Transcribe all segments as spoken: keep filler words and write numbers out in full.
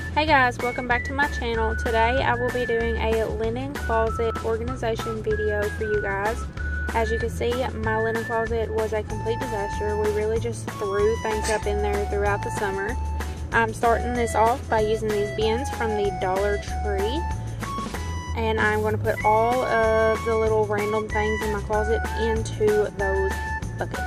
Hey guys, welcome back to my channel. Today I will be doing a linen closet organization video for you guys. As you can see, my linen closet was a complete disaster. We really just threw things up in there throughout the summer. I'm starting this off by using these bins from the Dollar Tree. And I'm going to put all of the little random things in my closet into those buckets.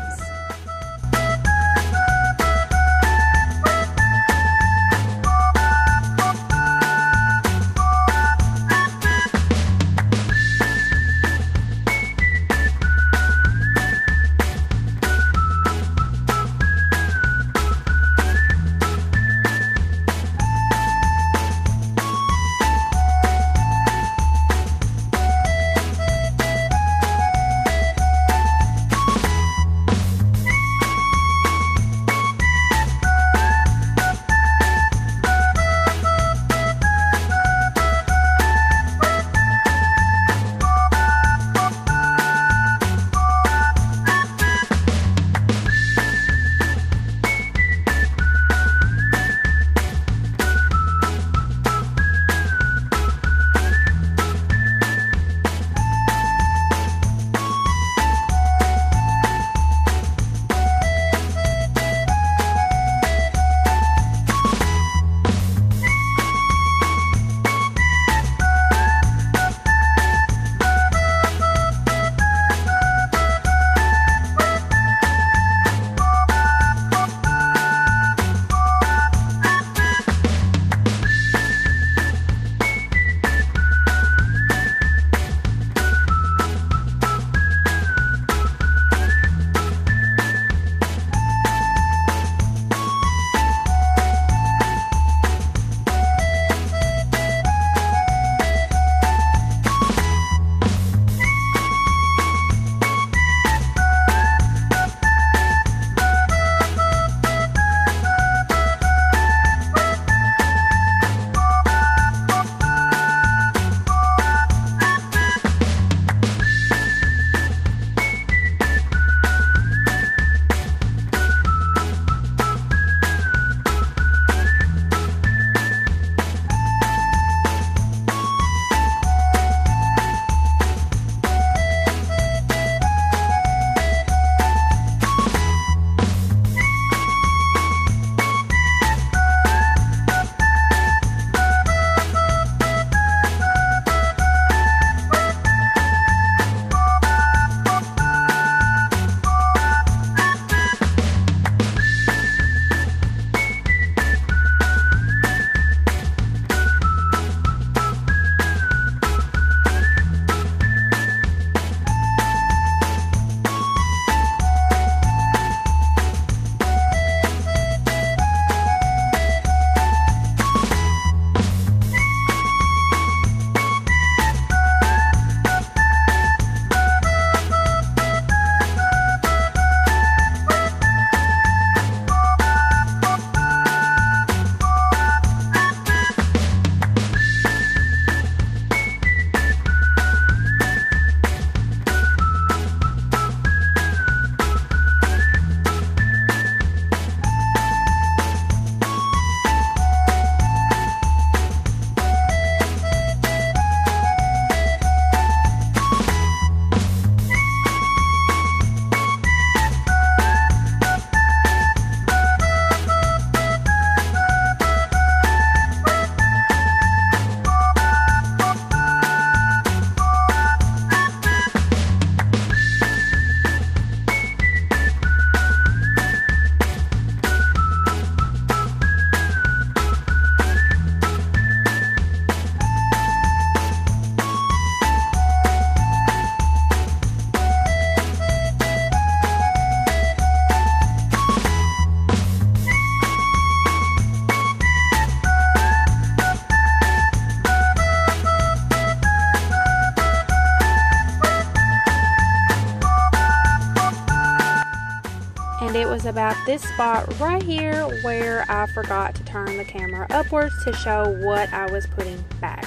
And it was about this spot right here where I forgot to turn the camera upwards to show what I was putting back.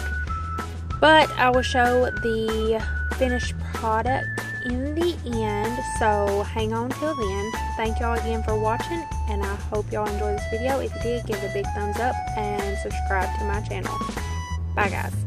But I will show the finished product in the end, so hang on till then. Thank y'all again for watching, and I hope y'all enjoyed this video. If you did, give it a big thumbs up and subscribe to my channel. Bye guys.